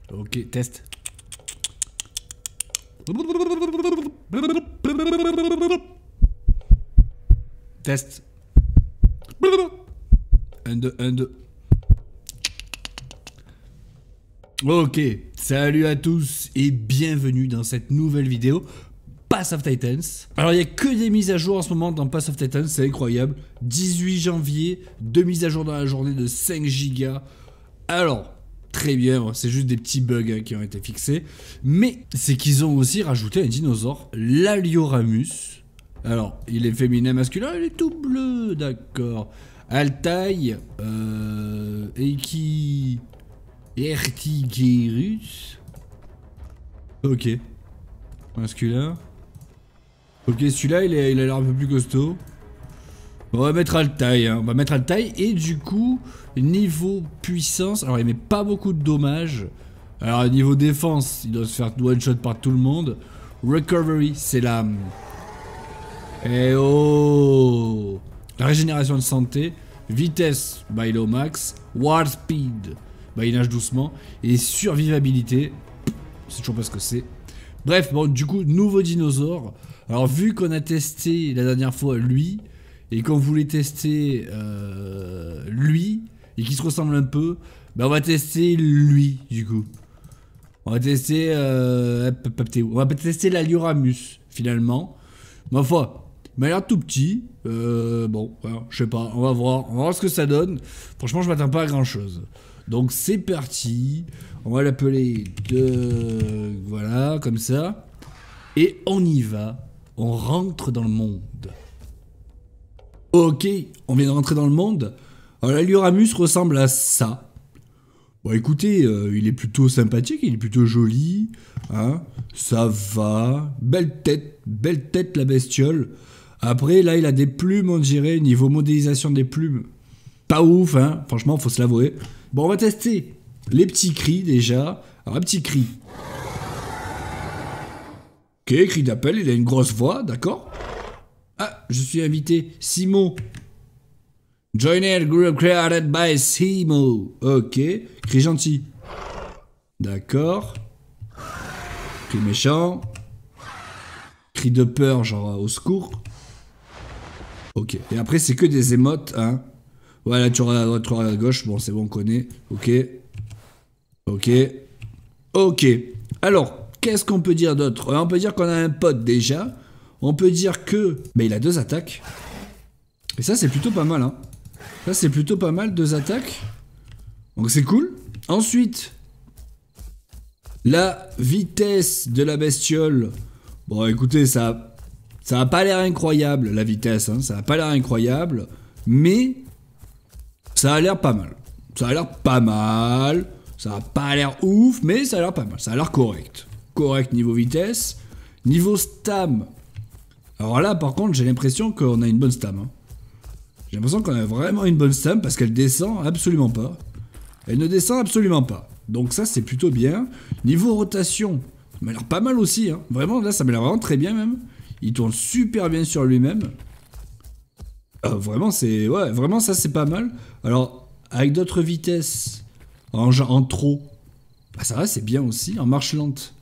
Ok, test. Test. 1, 2, 1, 2. Ok, salut à tous et bienvenue dans cette nouvelle vidéo Pass of Titans. Alors il n'y a que des mises à jour en ce moment dans Pass of Titans, c'est incroyable. 18 janvier, 2 mises à jour dans la journée de 5 gigas. Alors, très bien, c'est juste des petits bugs qui ont été fixés. Mais c'est qu'ils ont aussi rajouté un dinosaure, l'Alioramus. Alors, il est féminin, masculin, il est tout bleu, d'accord. Altaï, Eiki... Ertigerus. Ok. Masculin. Ok, celui-là, il a l'air un peu plus costaud. On va mettre Altaï, hein. On va mettre Altaï. Et du coup, niveau puissance... Alors, il met pas beaucoup de dommages. Alors, niveau défense, il doit se faire one-shot par tout le monde. Recovery, c'est la... Eh oh! La régénération de santé. Vitesse, bah il est au max. War speed, bah il nage doucement. Et survivabilité, c'est toujours pas ce que c'est. Bref, bon, du coup, nouveau dinosaure. Alors, vu qu'on a testé la dernière fois lui, et qu'on voulait tester lui, et qu'il se ressemble un peu, bah on va tester lui, du coup. On va tester l'Alioramus, finalement. Ma foi, il m'a l'air tout petit. Bon, voilà, je sais pas, on va voir ce que ça donne. Franchement, je m'attends pas à grand chose. Donc c'est parti. On va l'appeler voilà, comme ça. Et on y va. On rentre dans le monde. Ok, on vient de rentrer dans le monde. Alors l'Alioramus ressemble à ça. Bon écoutez, il est plutôt sympathique, il est plutôt joli. Hein, ça va. Belle tête la bestiole. Après, là, il a des plumes, on dirait, niveau modélisation des plumes. Pas ouf, hein, franchement, faut se l'avouer. Bon, on va tester les petits cris, déjà. Alors, un petit cri. Ok, cri d'appel, il a une grosse voix, d'accord. Ah, je suis invité. Simo. Joiner group created by Simo. Ok, cri gentil. D'accord. Cri méchant. Cri de peur, genre au secours. Ok, et après c'est que des émotes, hein. Voilà, tu regardes à droite, tu regardes à gauche, bon c'est bon, on connaît. Ok. Ok. Ok. Alors, qu'est-ce qu'on peut dire d'autre? On peut dire qu'on a un pote déjà. On peut dire que... Mais il a 2 attaques. Et ça c'est plutôt pas mal, hein. Ça c'est plutôt pas mal, 2 attaques. Donc c'est cool. Ensuite, la vitesse de la bestiole. Bon écoutez, ça a pas l'air incroyable, la vitesse, hein, ça a pas l'air incroyable, mais ça a l'air pas mal. Ça a l'air pas mal, ça a pas l'air ouf, mais ça a l'air pas mal, ça a l'air correct. Correct niveau vitesse, niveau stam. Alors là, par contre, j'ai l'impression qu'on a une bonne stam. Hein. J'ai l'impression qu'on a vraiment une bonne stam parce qu'elle descend absolument pas. Elle ne descend absolument pas. Donc ça, c'est plutôt bien. Niveau rotation, ça m'a l'air pas mal aussi. Hein. Vraiment, là, ça m'a l'air vraiment très bien même. Il tourne super bien sur lui-même. Vraiment, c'est... Ouais, vraiment, ça, c'est pas mal. Alors, avec d'autres vitesses, en trop, bah, ça va, c'est bien aussi. En marche lente.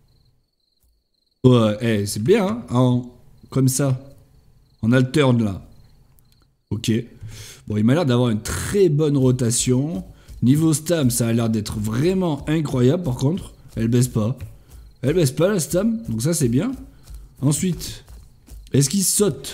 Ouais, c'est bien, hein. Comme ça. En alterne, là. Ok. Bon, il m'a l'air d'avoir une très bonne rotation. Niveau stam, ça a l'air d'être vraiment incroyable, par contre. Elle baisse pas. Elle baisse pas, la stam. Donc ça, c'est bien. Ensuite, est-ce qu'il saute?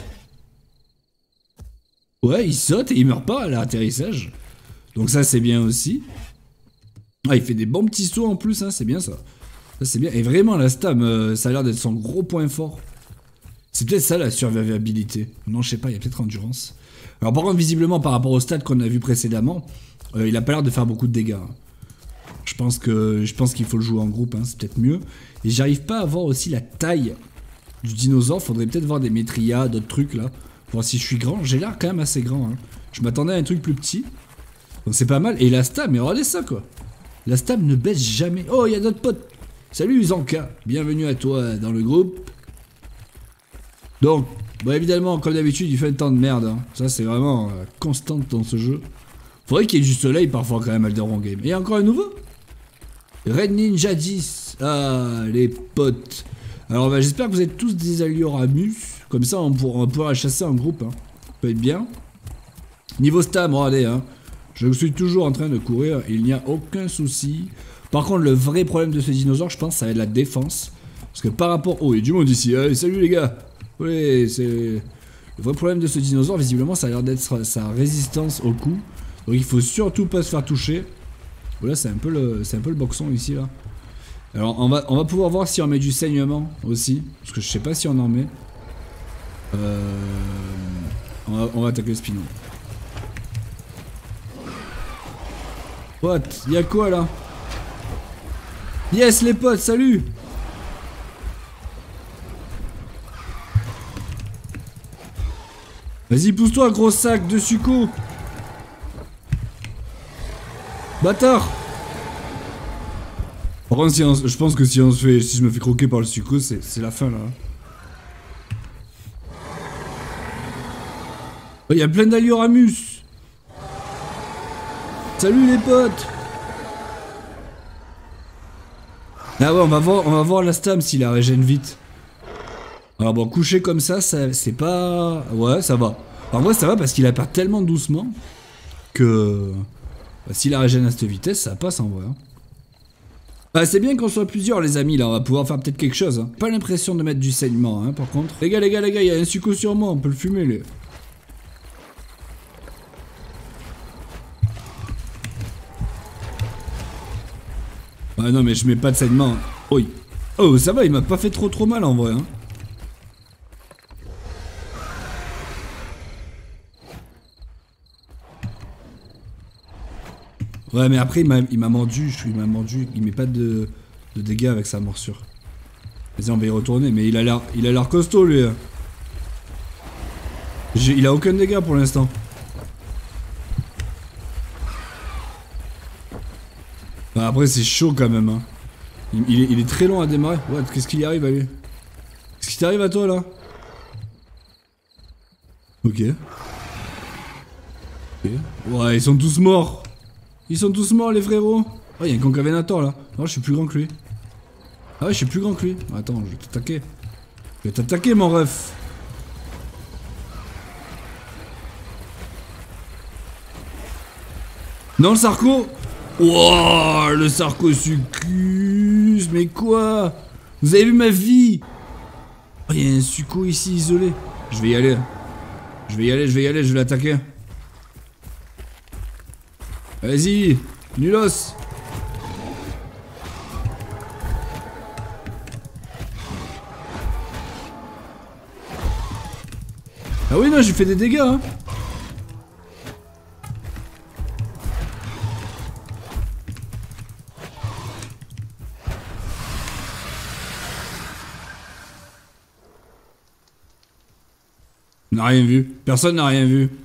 Ouais, il saute et il meurt pas à l'atterrissage. Donc ça, c'est bien aussi. Ah, il fait des bons petits sauts en plus, hein, c'est bien ça. Ça, c'est bien. Et vraiment, la stam, ça a l'air d'être son gros point fort. C'est peut-être ça, la survivabilité. Non, je sais pas, il y a peut-être endurance. Alors par contre, visiblement, par rapport au stade qu'on a vu précédemment, il a pas l'air de faire beaucoup de dégâts. Hein. Je pense qu'il faut le jouer en groupe, hein, c'est peut-être mieux. Et j'arrive pas à voir aussi la taille du dinosaure, faudrait peut-être voir des métrias, d'autres trucs là. Voir si je suis grand, j'ai l'air quand même assez grand. Hein. Je m'attendais à un truc plus petit. Donc c'est pas mal. Et la stam, mais regardez ça quoi. La stam ne baisse jamais. Oh, il y a d'autres potes. Salut Zanka, bienvenue à toi dans le groupe. Donc, bon évidemment, comme d'habitude, il fait un temps de merde. Hein. Ça c'est vraiment constante dans ce jeu. Faudrait qu'il y ait du soleil parfois quand même, Elderon Game. Et encore un nouveau? Red Ninja 10. Ah, les potes. Alors, bah, j'espère que vous êtes tous des Alioramus. Comme ça, on pourra chasser en groupe. Hein. Ça peut être bien. Niveau stam, regardez. Hein. Je suis toujours en train de courir. Il n'y a aucun souci. Par contre, le vrai problème de ce dinosaure, je pense, ça va être la défense. Parce que par rapport... Oh, il y a du monde ici. Allez, salut les gars. Oui, c'est... Le vrai problème de ce dinosaure, visiblement, ça a l'air d'être sa résistance au coup. Donc il faut surtout pas se faire toucher. Voilà, c'est un peu le boxon ici, là. Alors, on va pouvoir voir si on met du saignement aussi. Parce que je sais pas si on en met. On va attaquer le Spino. What? Y'a quoi, là? Yes, les potes, salut! Vas-y, pousse-toi, gros sac de succo! Bâtard! Par contre, je pense que si je me fais croquer par le succo, c'est la fin là. Il y a plein d'Alioramus! Salut les potes! Ah ouais, on va voir la stam s'il la régène vite. Alors bon, coucher comme ça, c'est pas... Ouais, ça va. En vrai, ça va parce qu'il apparaît tellement doucement que... Bah, s'il la régène à cette vitesse, ça passe en vrai. Hein. Bah, c'est bien qu'on soit plusieurs, les amis, là. On va pouvoir faire peut-être quelque chose. Hein. Pas l'impression de mettre du saignement, hein, par contre. Les gars, il y a un succo sur moi, on peut le fumer, les... Ah non, mais je mets pas de saignement. Oh, oh, ça va, il m'a pas fait trop mal en vrai. Hein. Ouais, mais après, il m'a mordu. Il met pas de dégâts avec sa morsure. Vas-y, on va y retourner. Mais il a l'air costaud, lui. Il a aucun dégât pour l'instant. Bah après c'est chaud quand même hein. Il est très long à démarrer. Ouais, qu'est-ce qu'il y arrive à lui? Qu'est-ce qui t'arrive à toi là? Ok. Ouais, ils sont tous morts. Ils sont tous morts les frérots. Oh, il y a un concavenator là. Non, je suis plus grand que lui. Ah ouais, je suis plus grand que lui. Attends, je vais t'attaquer. Je vais t'attaquer mon ref. Non, le Sarco. Wouah, le Sarcosuchus. Mais quoi? Vous avez vu ma vie? Oh, il y a un succo ici isolé. Je vais y aller. Je vais l'attaquer. Vas-y, nulos. Ah oui, non, j'ai fait des dégâts, hein. On n'a rien vu. Personne n'a rien vu.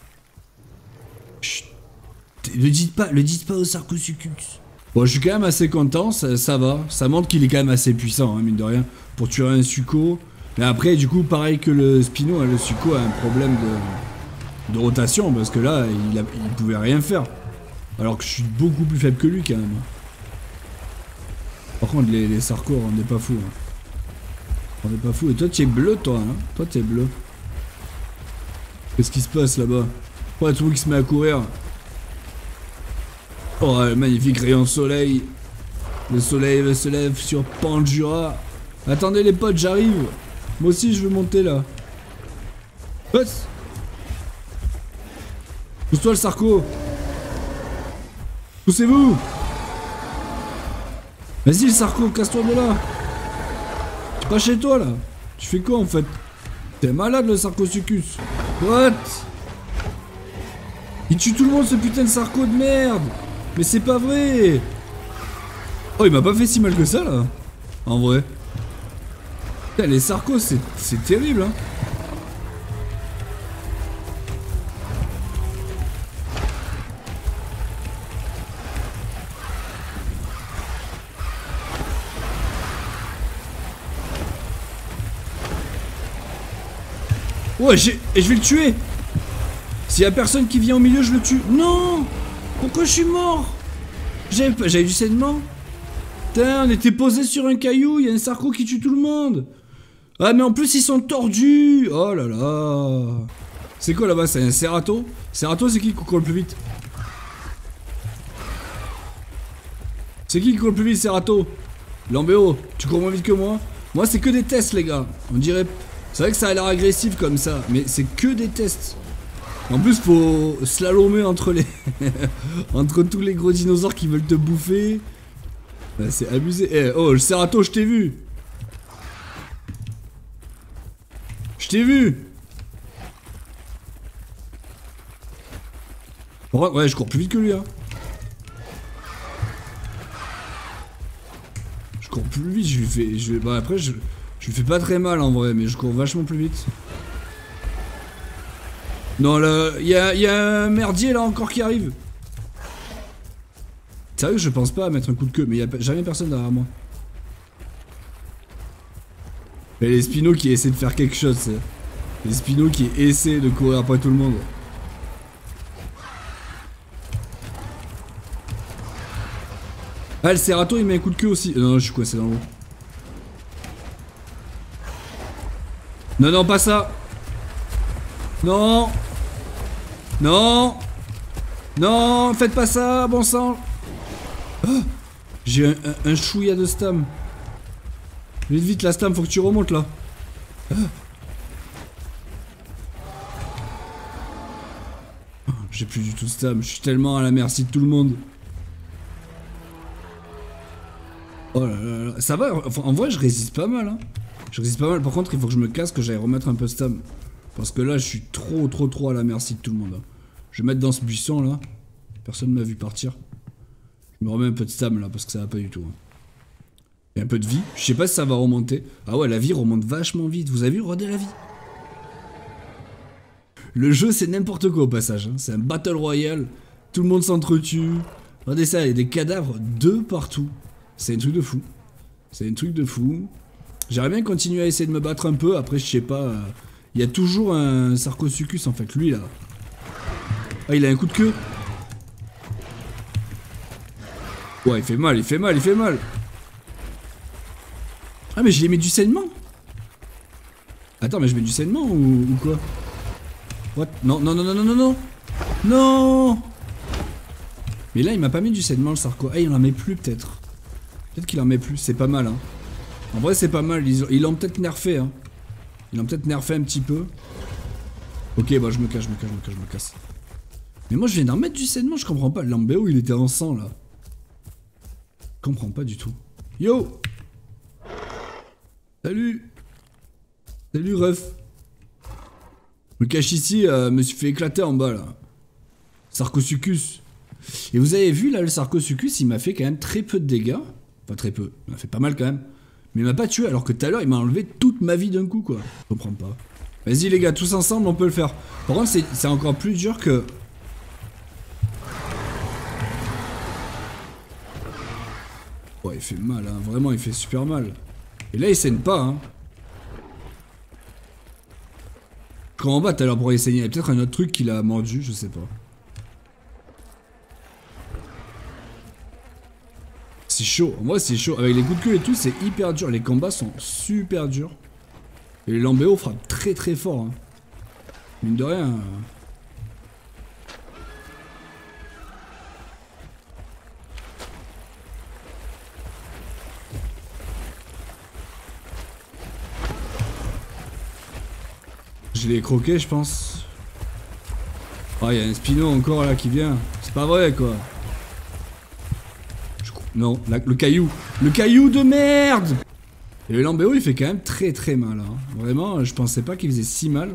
Chut. Le dites pas au Sarcosuchus. Bon, je suis quand même assez content, ça va. Ça montre qu'il est quand même assez puissant, hein, mine de rien, pour tuer un succo. Mais après, du coup, pareil que le Spino, hein, le succo a un problème de rotation, parce que là, il pouvait rien faire. Alors que je suis beaucoup plus faible que lui, quand même. Par contre, les Sarcos, on n'est pas fous. Hein. On n'est pas fous. Et toi, tu es bleu, toi. Hein. Toi, tu es bleu. Qu'est-ce qui se passe là-bas? Oh, tout le monde qui se met à courir. Oh, un magnifique rayon de soleil. Le soleil se lève sur Pandura. Attendez les potes, j'arrive. Moi aussi, je veux monter là. Pousse. Pousse-toi le Sarco. Poussez-vous. Vas-y le Sarco, casse-toi de là. T'es pas chez toi là. Tu fais quoi en fait? T'es malade le Sarcosuchus. What? Il tue tout le monde ce putain de Sarco de merde. Mais c'est pas vrai. Oh, il m'a pas fait si mal que ça là. En vrai. Putain, les Sarcos c'est terrible hein. Ouais, et je vais le tuer. S'il y a personne qui vient au milieu, je le tue. Non. Pourquoi je suis mort? J'avais du saignement. Putain, on était posé sur un caillou, il y a un Sarko qui tue tout le monde. Ah mais en plus ils sont tordus. Oh là là. C'est quoi là-bas? C'est un Cerato? Cerato c'est qui court le plus vite? C'est qui court le plus vite, Cerato? Lambéo, tu cours moins vite que moi? Moi c'est que des tests les gars. On dirait... C'est vrai que ça a l'air agressif comme ça, mais c'est que des tests. En plus faut slalomer entre les... entre tous les gros dinosaures qui veulent te bouffer. Bah, c'est abusé. Eh, oh, le Cerato, je t'ai vu. Je t'ai vu. Ouais, je cours plus vite que lui, hein. Je cours plus vite, je lui fais... Bah après, je lui fais pas très mal en vrai, mais je cours vachement plus vite. Non, là, y a un merdier là encore qui arrive. Sérieux, je pense pas à mettre un coup de queue, mais y a jamais personne derrière moi. Et les Spino qui essaient de faire quelque chose, c'est... Les Spino qui essaient de courir après tout le monde. Ah, le Cerato il met un coup de queue aussi. Non, je suis coincé dans l'eau. Non, non, pas ça. Non. Non. Non, faites pas ça, bon sang. Oh, j'ai un chouïa de stam. Vite, vite, la stam, faut que tu remontes là. Oh. J'ai plus du tout de stam, je suis tellement à la merci de tout le monde. Oh là là là, ça va, en vrai je résiste pas mal hein. Je résiste pas mal, par contre il faut que je me casse, que j'aille remettre un peu de stam. Parce que là je suis trop à la merci de tout le monde hein. Je vais mettre dans ce buisson là. Personne m'a vu partir. Je me remets un peu de stam là parce que ça va pas du tout hein. Il y a un peu de vie, je sais pas si ça va remonter. Ah ouais, la vie remonte vachement vite, vous avez vu, regardez la vie. Le jeu c'est n'importe quoi au passage hein. C'est un battle royale, tout le monde s'entretue. Regardez ça, il y a des cadavres de partout. C'est un truc de fou. C'est un truc de fou. J'aimerais bien continuer à essayer de me battre un peu. Après, je sais pas. Il y a toujours un Sarcosuchus en fait. Lui là. Ah, il a un coup de queue. Ouais, il fait mal, il fait mal, il fait mal. Ah, mais je lui ai mis du saignement. Attends, mais je mets du saignement ou quoi? What? Non, non, non, non, non, non, non. Non. Mais là, il m'a pas mis du saignement le Sarko. Ah, il en met plus peut-être. Peut-être qu'il en met plus, c'est pas mal hein. En vrai c'est pas mal, ils l'ont peut-être nerfé hein. Ils l'ont peut-être nerfé un petit peu. Ok bah je me cache, je me casse. Mais moi je viens d'en mettre du saignement, je comprends pas. Lambéo il était en sang là. Je comprends pas du tout. Yo. Salut. Salut ref. Je me cache ici, me suis fait éclater en bas là. Sarcosuchus. Et vous avez vu là le Sarcosuchus il m'a fait quand même très peu de dégâts. Pas très peu, il m'a fait pas mal quand même. Mais il m'a pas tué alors que tout à l'heure il m'a enlevé toute ma vie d'un coup quoi. Je comprends pas. Vas-y les gars, tous ensemble on peut le faire. Par contre c'est encore plus dur que... Ouais il fait mal hein, vraiment il fait super mal. Et là il saigne pas hein. Je comprends pas tout à l'heure pour il saigner. Il y a peut-être un autre truc qui l'a mordu, je sais pas. C'est chaud, moi c'est chaud, avec les coups de queue et tout c'est hyper dur, les combats sont super durs. Et les Lambéo frappent très fort hein. Mine de rien. Je l'ai croqué je pense. Ah il y a un Spino encore là qui vient, c'est pas vrai quoi. Non, le caillou. Le caillou de merde. Et le Lambéo, il fait quand même très mal. Hein. Vraiment, je pensais pas qu'il faisait si mal.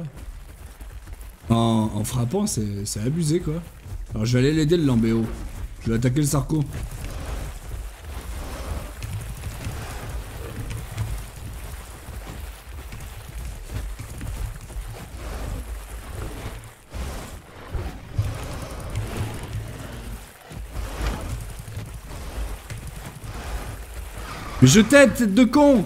En frappant, c'est abusé, quoi. Alors, je vais aller l'aider, le Lambéo. Je vais attaquer le Sarko. Mais je t'aide, tête de con!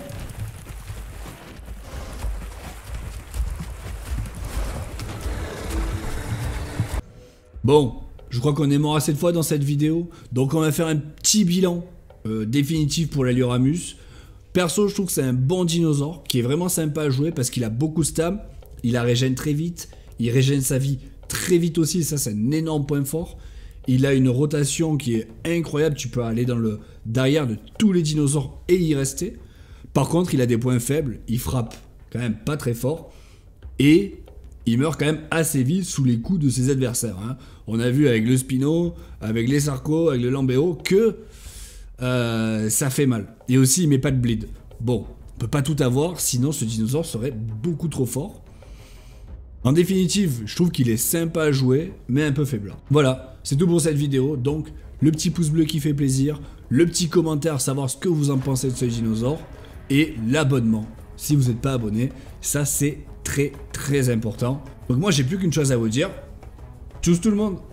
Bon, je crois qu'on est mort assez de fois dans cette vidéo, donc on va faire un petit bilan. définitive pour l'Alioramus. Perso, je trouve que c'est un bon dinosaure qui est vraiment sympa à jouer parce qu'il a beaucoup de stam, il la régène très vite, il régène sa vie très vite aussi, et ça c'est un énorme point fort. Il a une rotation qui est incroyable, tu peux aller dans le derrière de tous les dinosaures et y rester. Par contre, il a des points faibles, il frappe quand même pas très fort et il meurt quand même assez vite sous les coups de ses adversaires. Hein. On a vu avec le Spino, avec les Sarco, avec le Lambeo que ça fait mal. Et aussi, il met pas de bleed. Bon, on peut pas tout avoir, sinon ce dinosaure serait beaucoup trop fort. En définitive, je trouve qu'il est sympa à jouer, mais un peu faible. Voilà, c'est tout pour cette vidéo. Donc, le petit pouce bleu qui fait plaisir, le petit commentaire, savoir ce que vous en pensez de ce dinosaure, et l'abonnement, si vous n'êtes pas abonné. Ça, c'est très très important. Donc moi, j'ai plus qu'une chose à vous dire. Tchuss tout le monde!